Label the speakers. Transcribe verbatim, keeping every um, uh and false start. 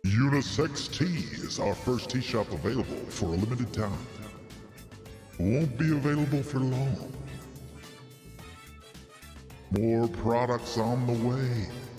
Speaker 1: Unisex Tea is our first tea shop available for a limited time. Won't be available for long. More products on the way.